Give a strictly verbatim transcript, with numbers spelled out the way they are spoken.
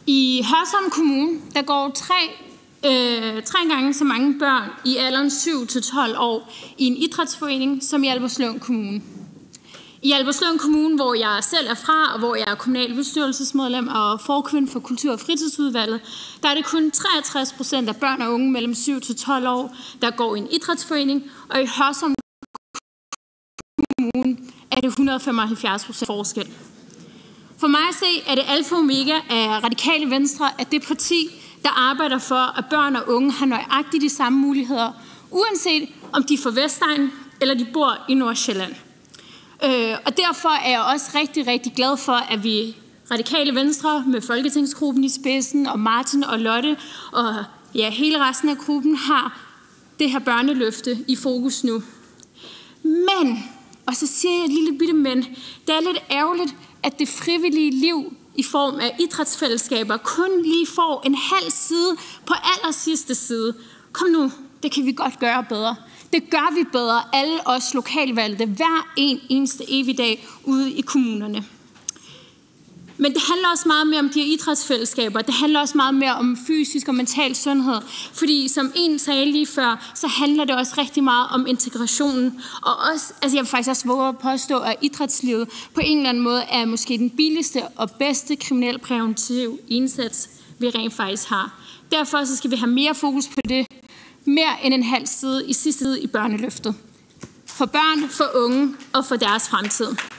I Hørsholm Kommune, der går tre, øh, tre gange så mange børn i alderen syv til tolv år i en idrætsforening som i Albertslund Kommune. I Albertslund Kommune, hvor jeg selv er fra, og hvor jeg er kommunalbestyrelsesmedlem og forkvinde for kultur- og fritidsudvalget, der er det kun treogtres procent af børn og unge mellem syv til tolv år, der går i en idrætsforening, og i Hørsholm Kommune er det et hundrede og femoghalvfjerds procent forskel. For mig at se er det alfa og omega af Radikale Venstre, at det parti, der arbejder for, at børn og unge har nøjagtigt de samme muligheder, uanset om de er fra Vestegnen eller de bor i Nordsjælland. Øh, og derfor er jeg også rigtig, rigtig glad for, at vi Radikale Venstre med Folketingsgruppen i spidsen, og Martin og Lotte og ja, hele resten af gruppen har det her børneløfte i fokus nu. Men, og så siger jeg et lille bitte men, det er lidt ærgerligt, at det frivillige liv i form af idrætsfællesskaber kun lige får en halv side på allersidste side. Kom nu, det kan vi godt gøre bedre. Det gør vi bedre, alle os lokalvalgte, hver en eneste evig dag ude i kommunerne. Men det handler også meget mere om de her idrætsfællesskaber. Det handler også meget mere om fysisk og mental sundhed. Fordi som en sagde lige før, så handler det også rigtig meget om integrationen. Og også, altså jeg vil faktisk også våge at påstå, at idrætslivet på en eller anden måde er måske den billigste og bedste kriminalpræventive indsats, vi rent faktisk har. Derfor så skal vi have mere fokus på det. Mere end en halv side i sidste side i børneløftet. For børn, for unge og for deres fremtid.